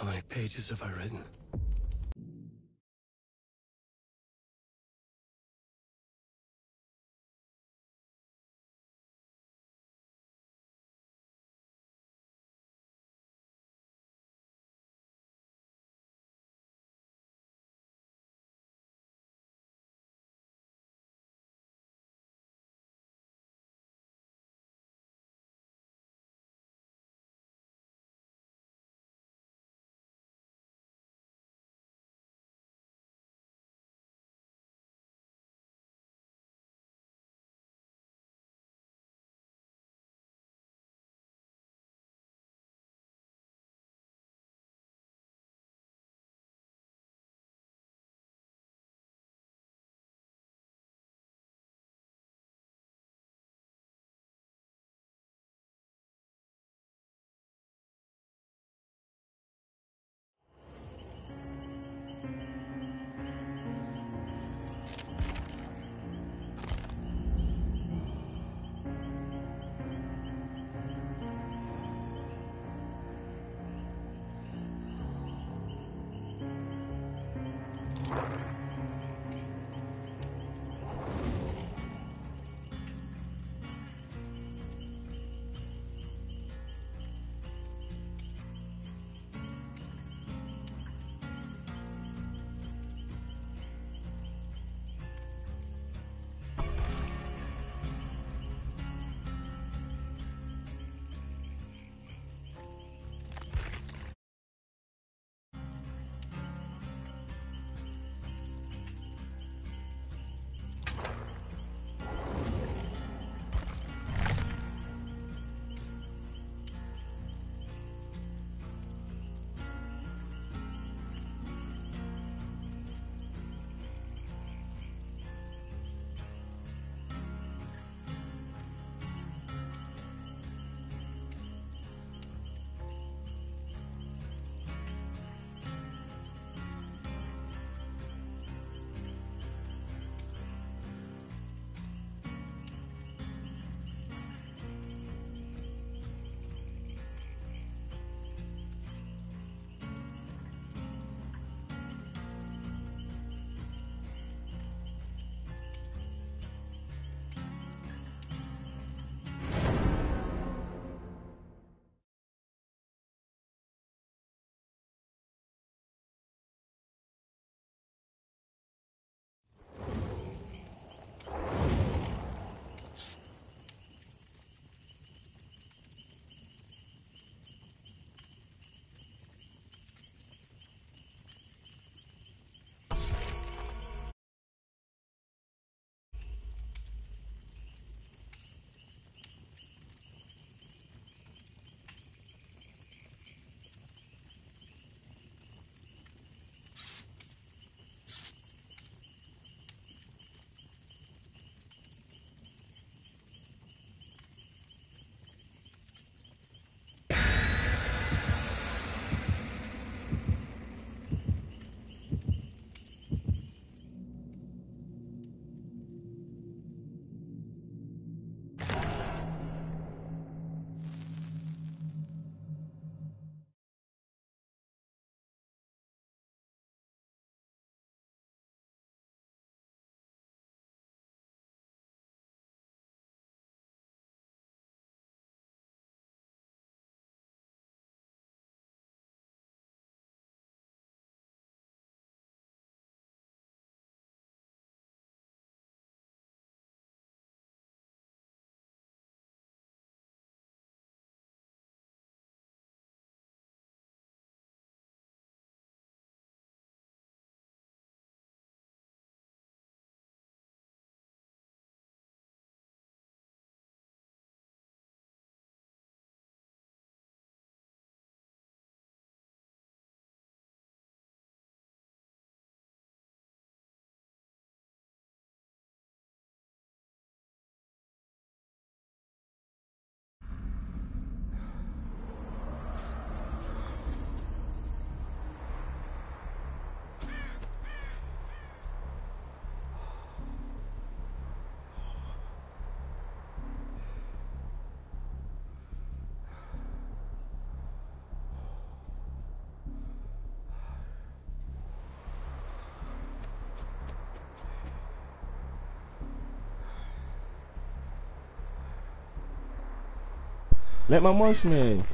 How many pages have I written? Let my mom smell you.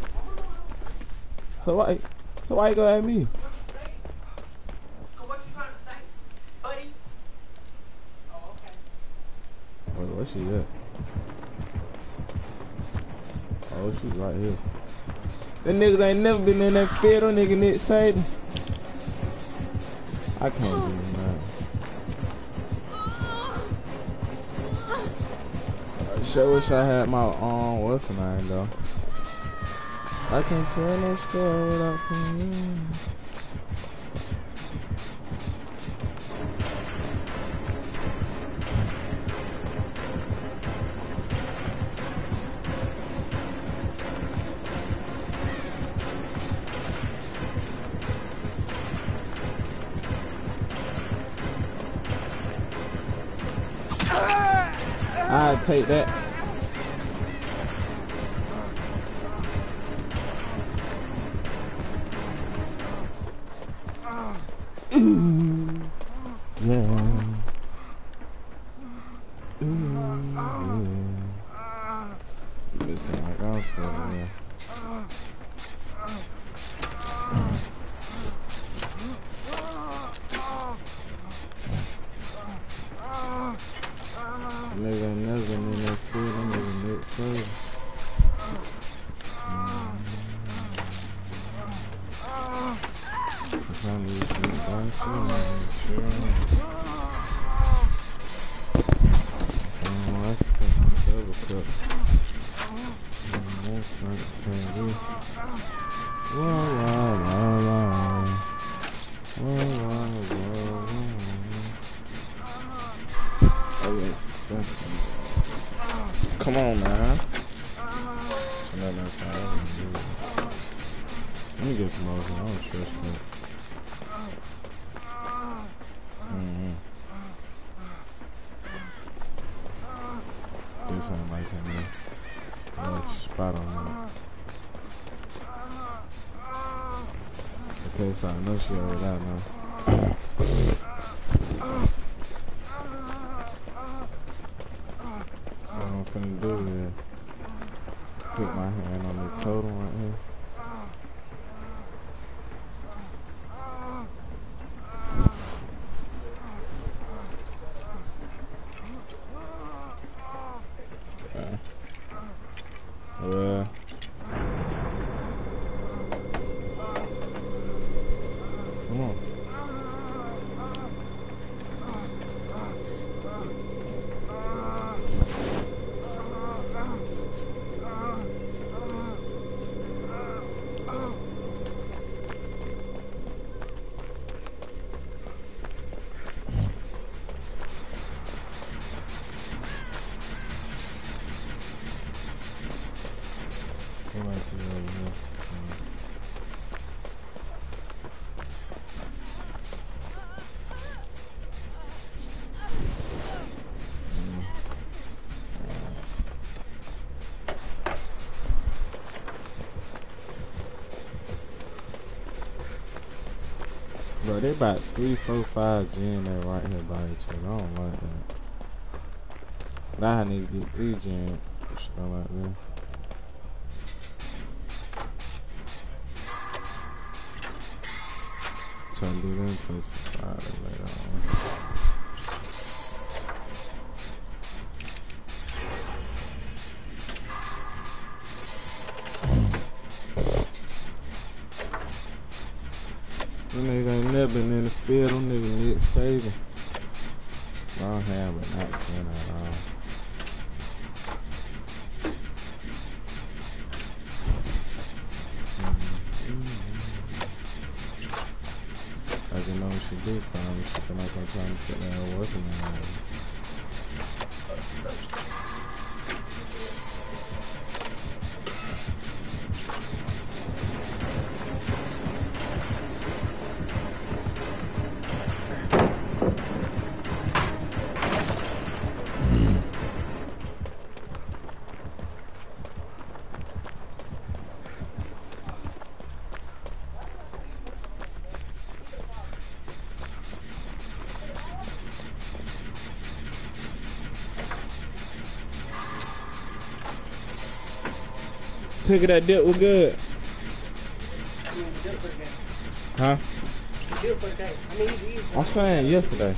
So why you go at me? What you trying to say, buddy? Oh, okay. Where she at? Oh, she's right here. Them niggas ain't never been in that field. Them niggas Nick Saban. I can't do nothing. I sure wish I had my what's the name though? I can't tell no story without you. I'd take that. Ooh, yeah. Ooh, yeah. It sound like I'm fucking yeah. Nigga ain't never been in that shit. I'm nigga Nick Saban. Trying to use some black shit. Let's go double cut. That's right, candy. Whoa, whoa, whoa, whoa. Whoa, whoa, whoa, whoa. Oh, yeah. Come on, man. Let me get promoted. I don't trust him. Do something like him, man. Nice spot on it. Okay, so I know she already out now. So what I'm finna do is put my hand on the totem right here. Well, come on. Bro, they about 3, 4, 5 gen that right here by each other. I don't like that. But I need to get 3 gen for stuff like that. Try to do them places later on. Them niggas ain't never been in the field. Them niggas Nick Saban. Long hair, but not seen at all. I didn't know what she did for me. She feel like I'm trying to put that what's in her name. took it, that dip was good. I mean, the dip for the game. Huh? The dip for the game. I mean, he I'm saying yesterday.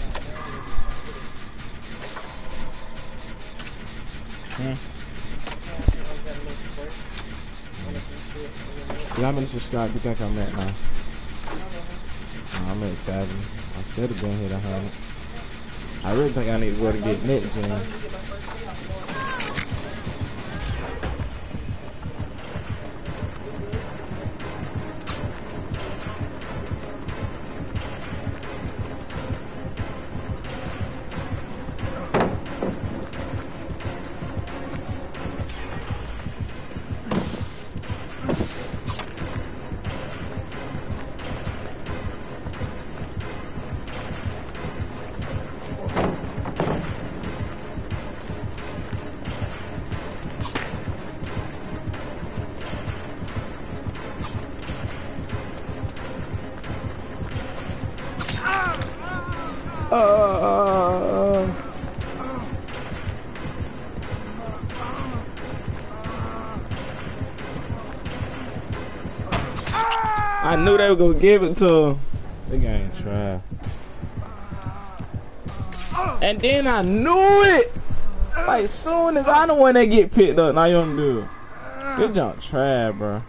How many subscribers you think I'm at now? I'm at 70. I should have been hit 100. I really think I need to go to get next gen. I knew they were gonna give it to him. They ain't try. And then I knew it. Like soon as I the one that get picked up, now you don't do it. This jump try, bro.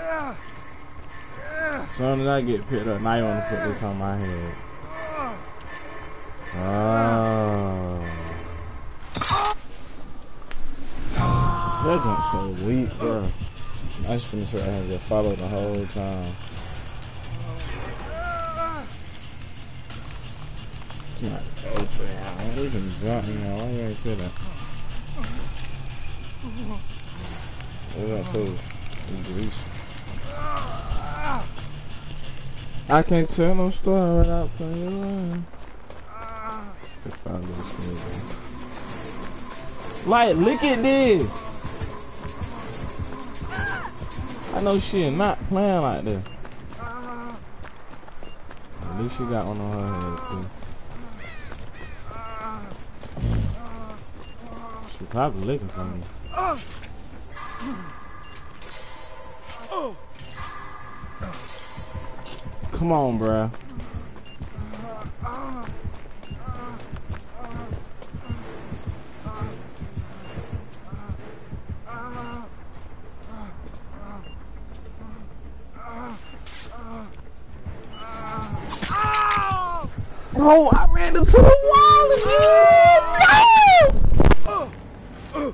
Soon as I get picked up, now you want to put this on my head. Oh. That jump so weak, bro. I just finna sit right here and just follow the whole time. It's not A-Train. We can jump, you know. Why you ain't say that? What's that so greasy? I can't tell no story without playing around. If I lose it. Like, look at this. I know she is not playing like this. At least she got one on her head too. She probably looking for me. Come on, bruh. Bro, I ran into the wall again! No!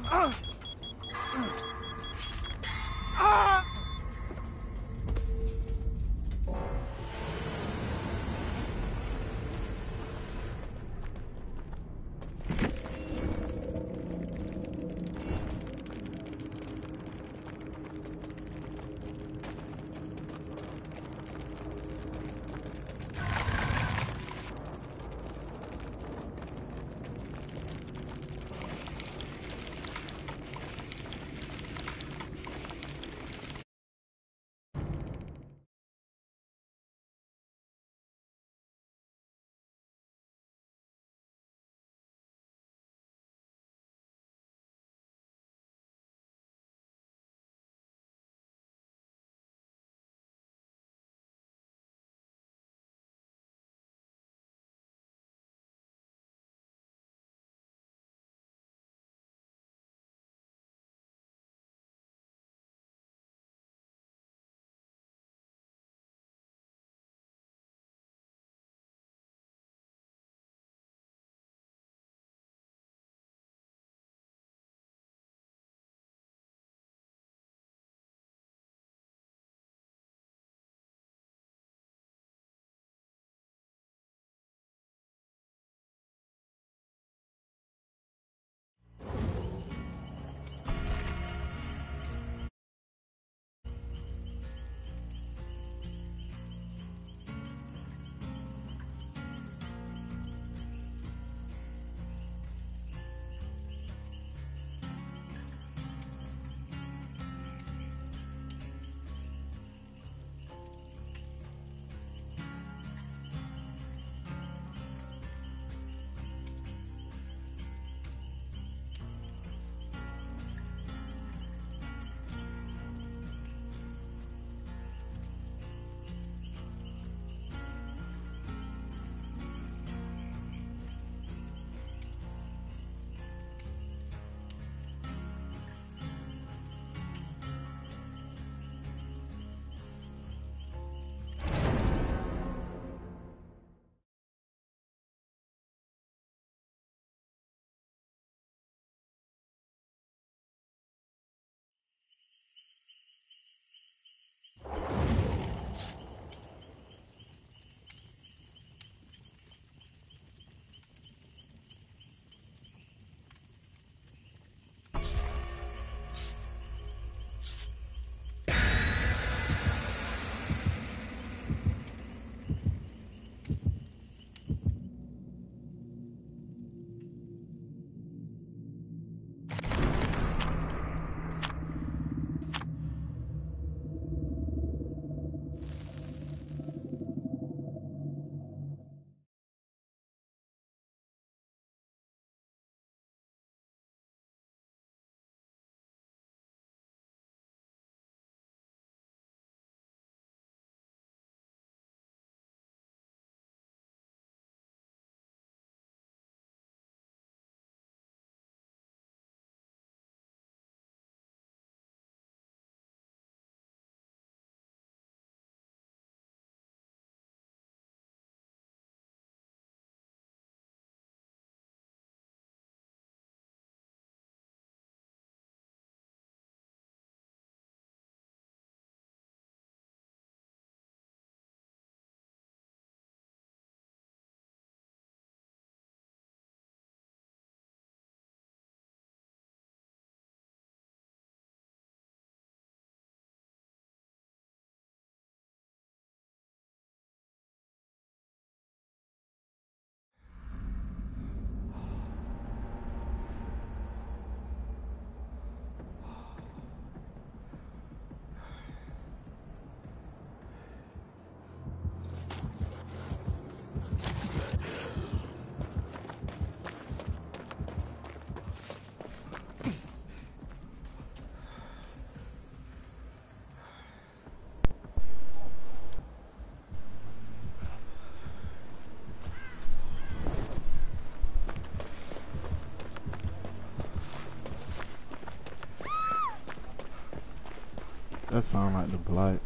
That sound like the Blight.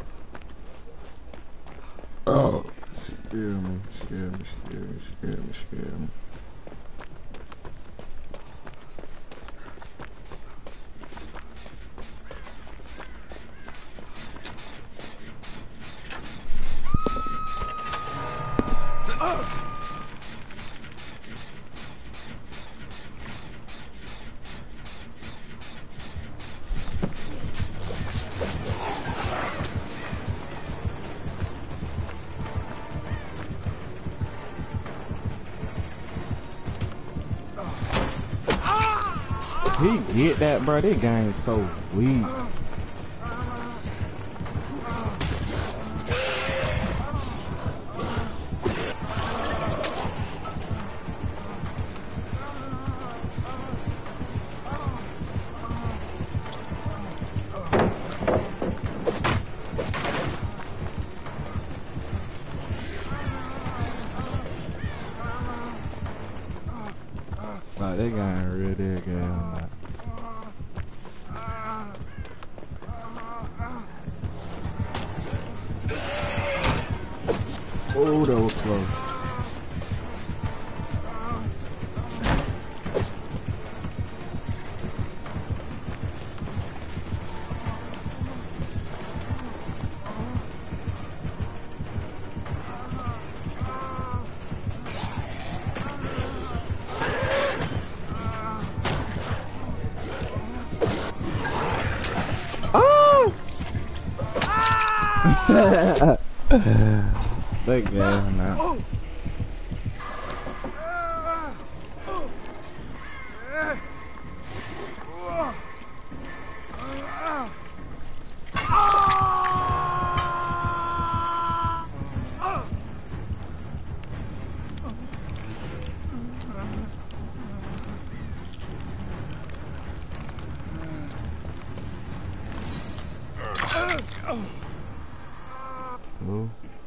Oh, scare me, scare me, scare me, scare me, scare me. He get that, bro. This game is so weak. Like, that guy real dead good on that. Oh, that was close. Oh! That guy now. Oh.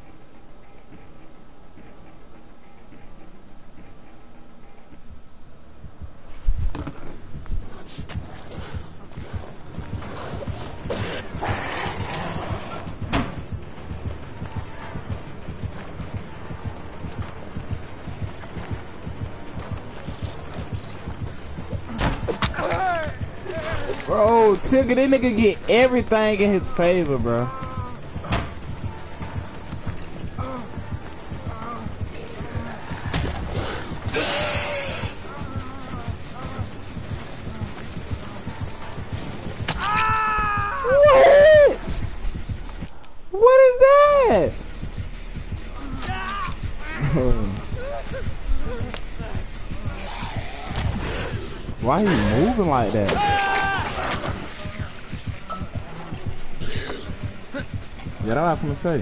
Bro, Tigger, that nigga get everything in his favor, bro. What? What is that? Why he moving like that? Yeah, that's what I was gonna say.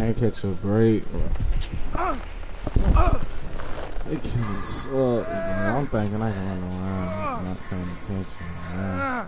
can't catch a break. They can't suck, man. I'm thinking I can run around, not paying attention, man.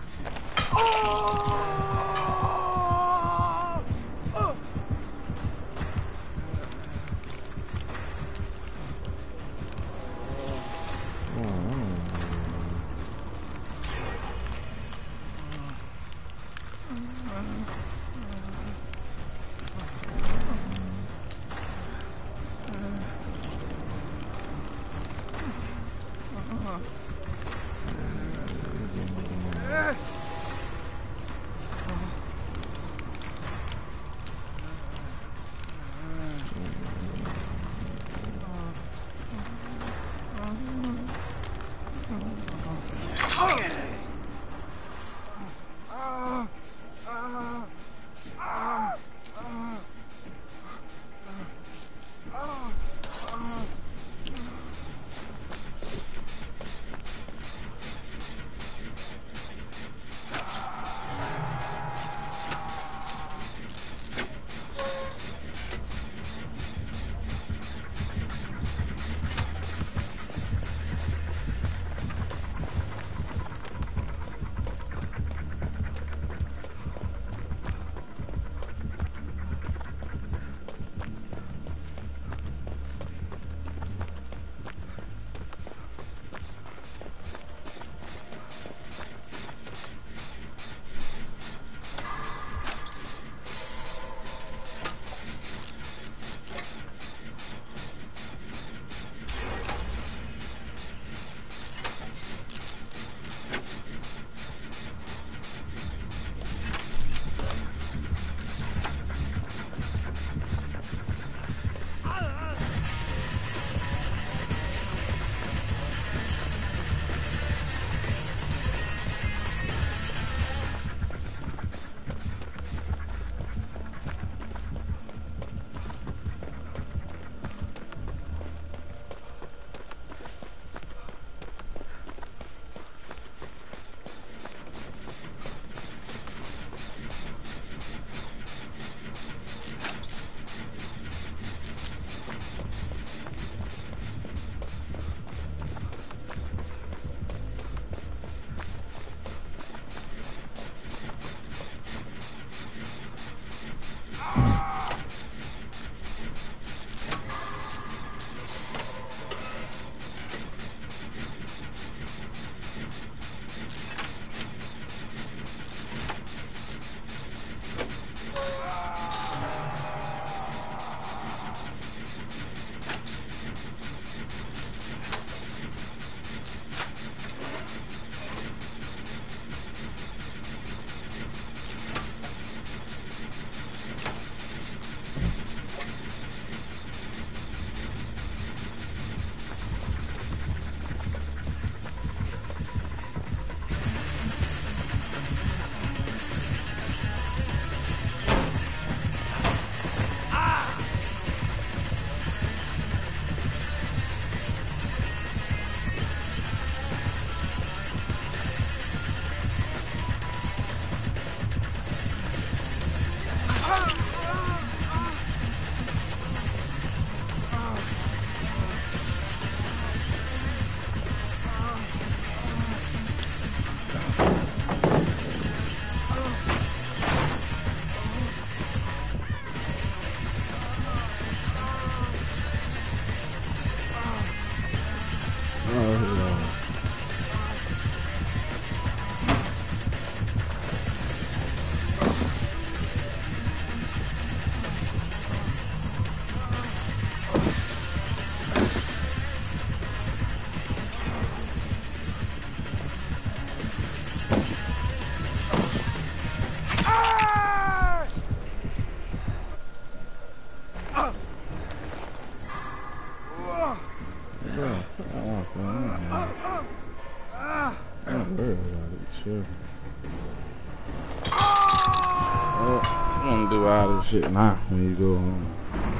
Shit, nah, when you go home.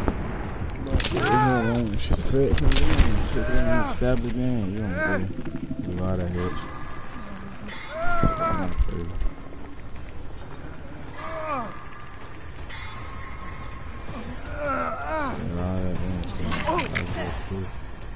But shit said something, shit that ain't stabbed again. You don't do a lot of hits. Like this.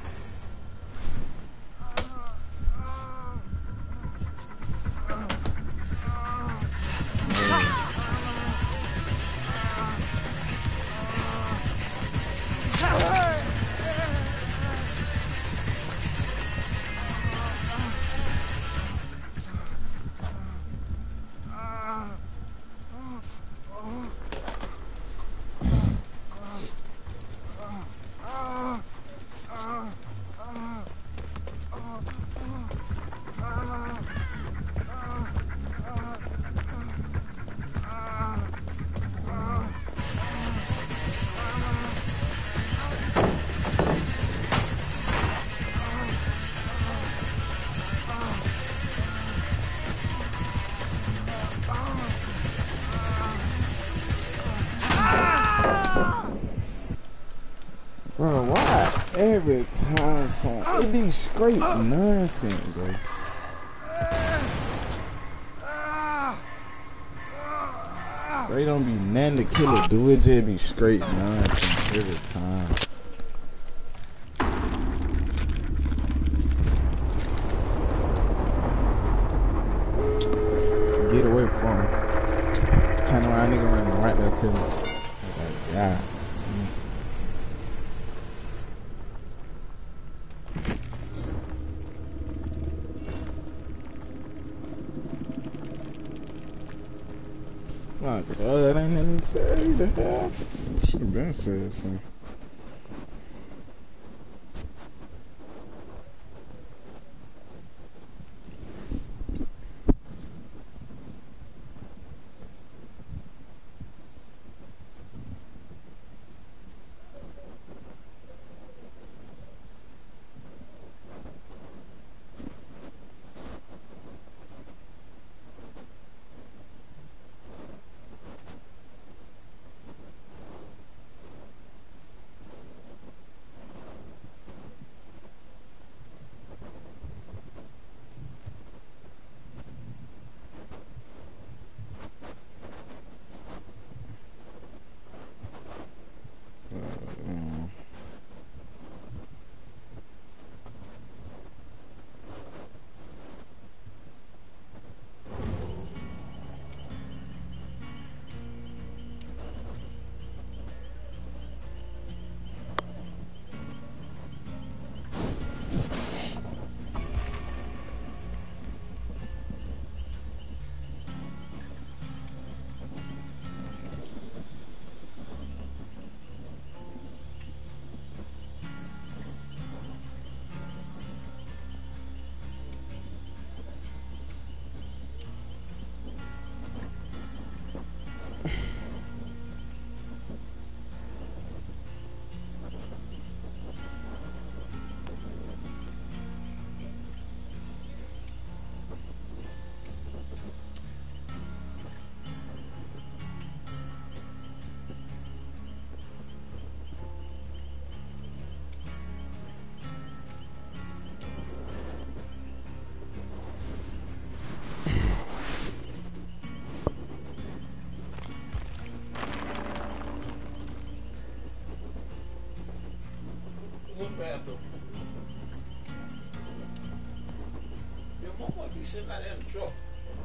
Bro, why every time it be straight nonsense, bro? They don't be nothing to kill it, do it just be straight nonsense every time. Get away from him. Turn around, nigga running right there to me. Like, yeah. My God, ain't nothing to say. The hell? Should have been said something. Bathroom. Your mom might be sitting out there in the truck.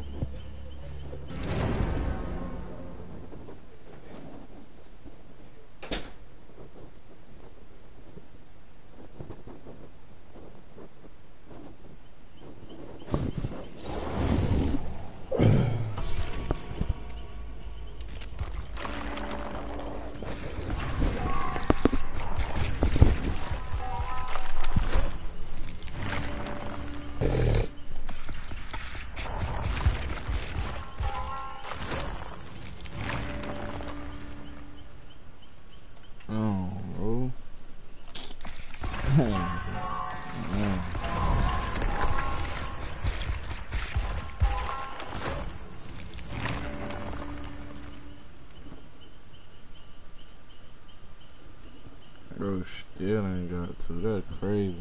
Bro, still ain't got to. That's crazy.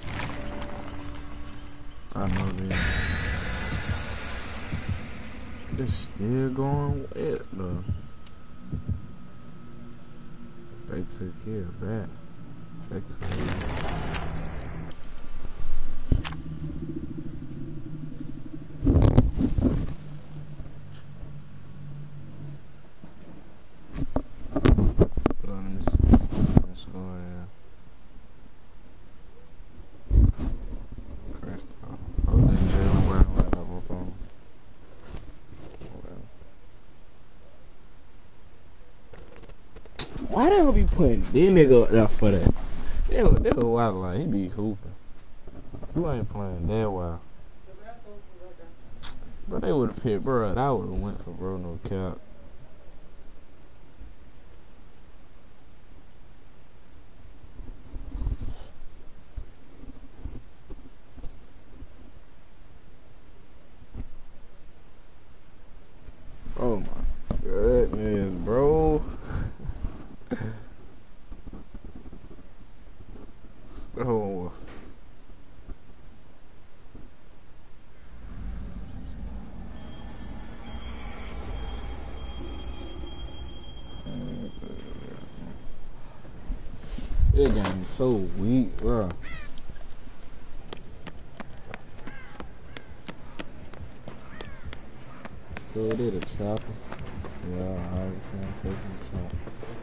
I know that. It's still going wet though. They took care of that. They could. Let's go ahead. Crystal. Oh, then Jalen Brown right up on. Why they don't be putting this nigga up there for that? They was wild like he be hooping. You ain't playing that well. But they would have picked bro. I would have went for bro no cap. Oh my goodness, bro. Oh. This game is so weak, bro. Who did a chopper? Yeah, I was saying person chopper.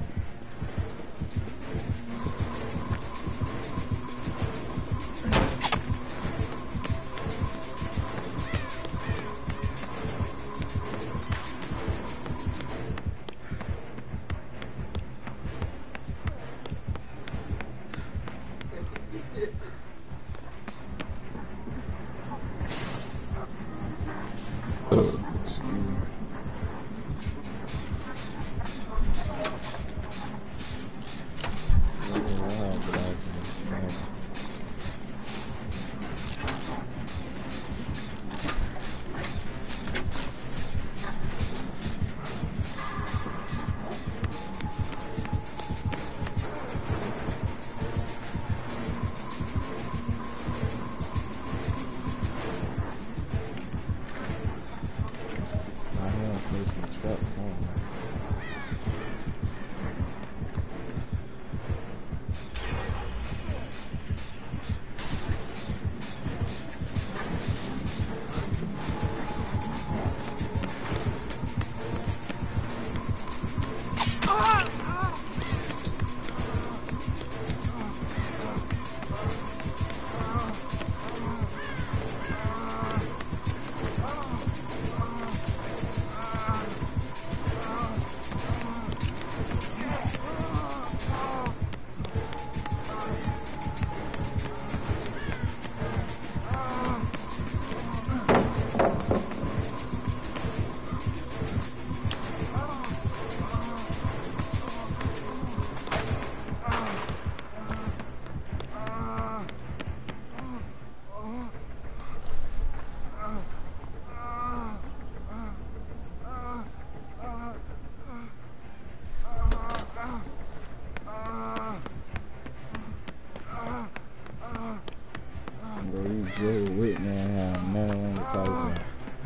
Joe Whitney have nothing to talk about.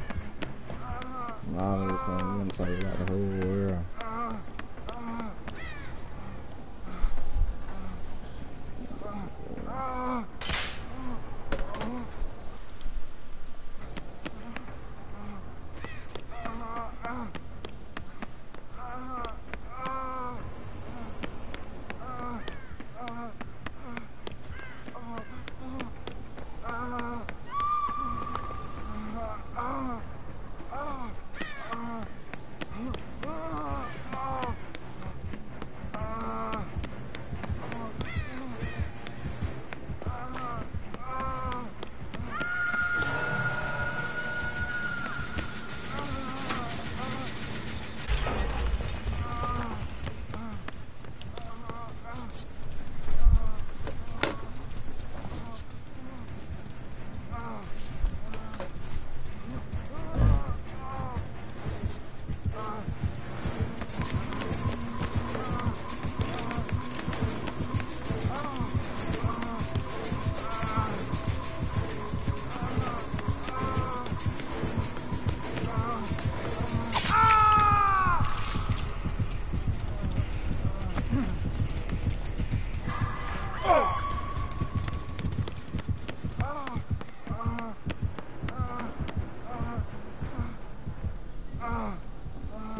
All of a sudden, you want to talk about the whole world.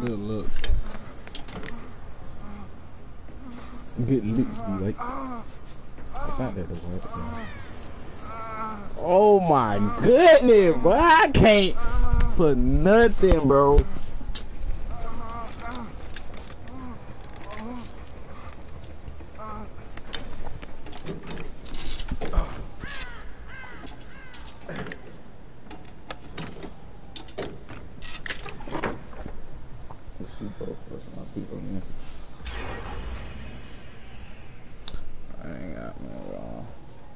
Good look. Good licks be like. I thought that was right. Oh my goodness, bro. I can't for nothing, bro. Let's see both of us, my people, man. I ain't got no wrong.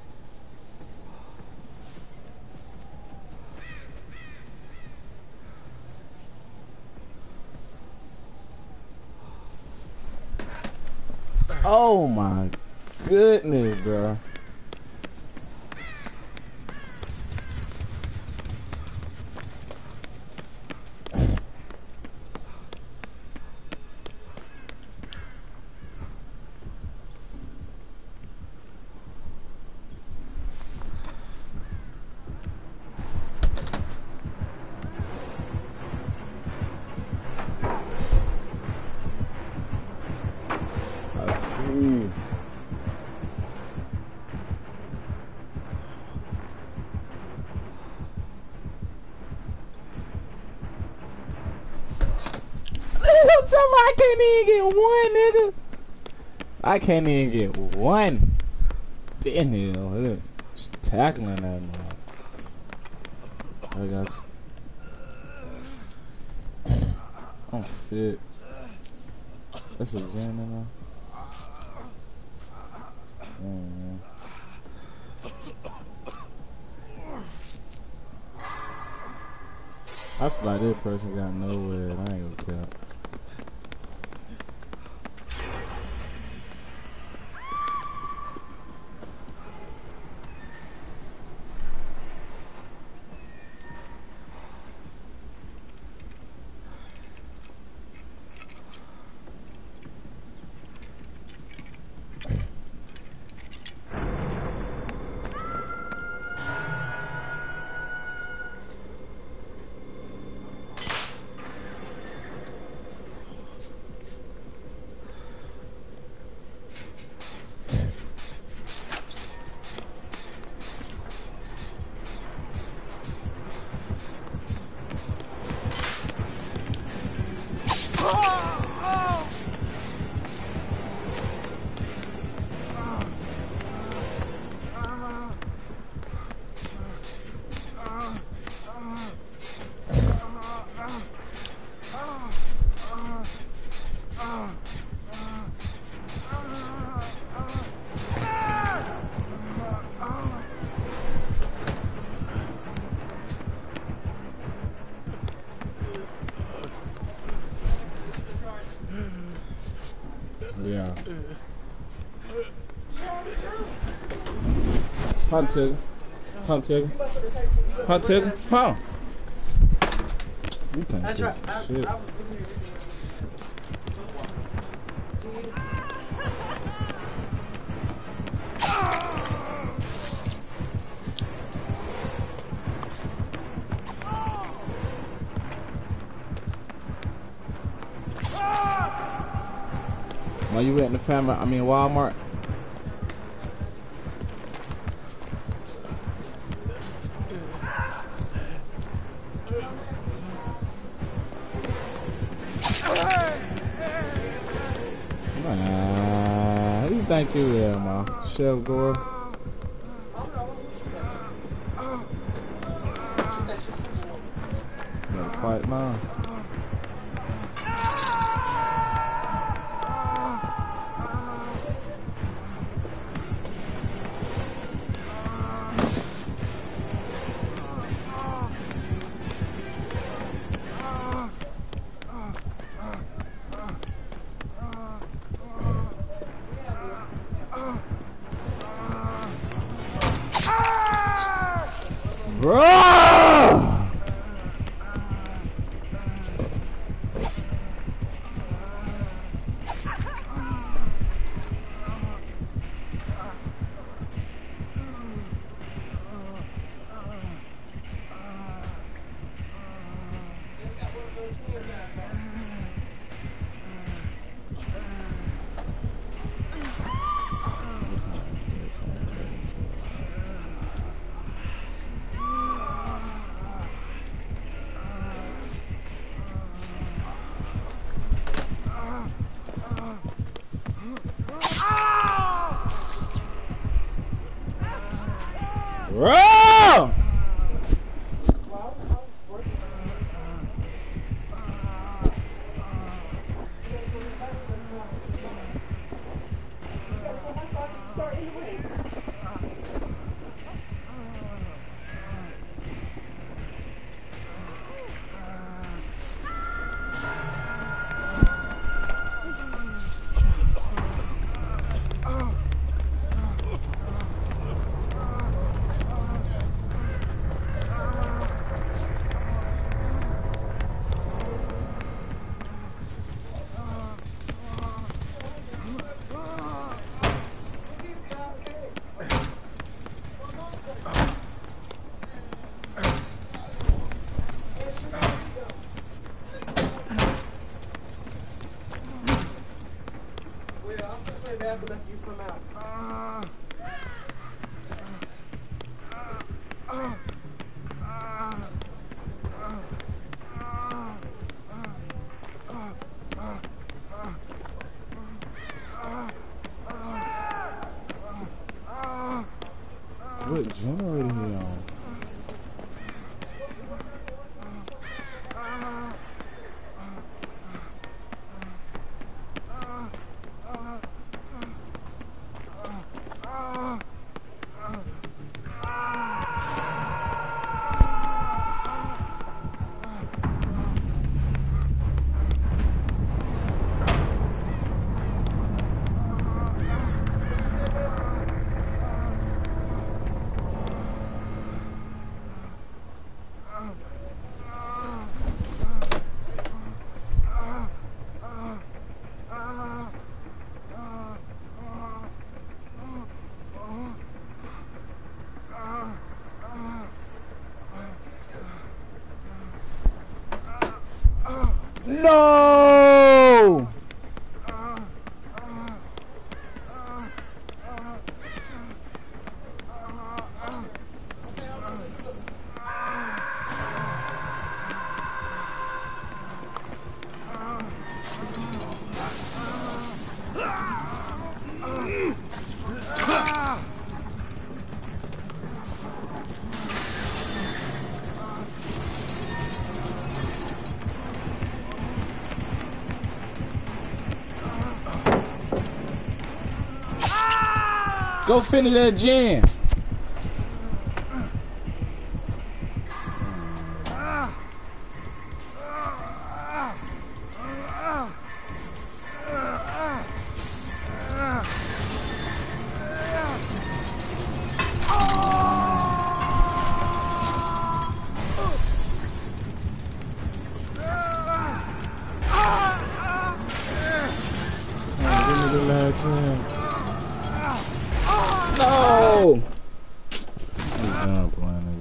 Oh my goodness, bro. I see. I can't even get one, nigga. I can't even get one. Damn, look. Just tackling that man. I got you. Oh shit. That's a Zen now. Man. I feel like this person got nowhere. I ain't gonna cap. Yeah. Hot chicken. Hot chicken. Hot chicken. Huh? You can't do shit. While you at in the family, Walmart. Who you think you is, man? Chef Gore? Gotta fight now. Bro! turn down enough, you come out. What generator he on? No! Go finish that gen. No! I'm done playing